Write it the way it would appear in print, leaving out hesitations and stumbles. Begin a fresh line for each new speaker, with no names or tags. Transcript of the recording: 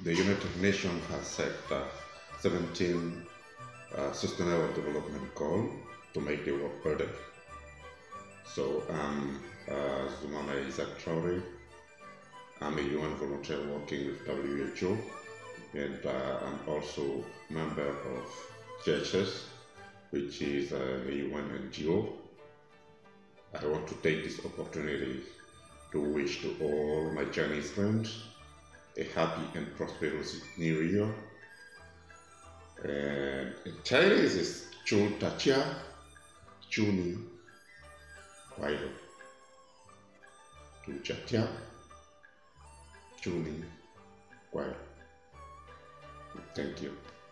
the United Nations has set 17 Sustainable Development Goals to make the world better. So Zumana Isaac Traore. I'm a UN volunteer working with WHO, and I'm also member of JHS, which is a UN NGO. I want to take this opportunity to wish to all my Chinese friends a happy and prosperous New Year. And in Chinese is Chu Tachia, Chu Ni Kwailo. Chu Tachia, Chu Ni Kwailo. Thank you.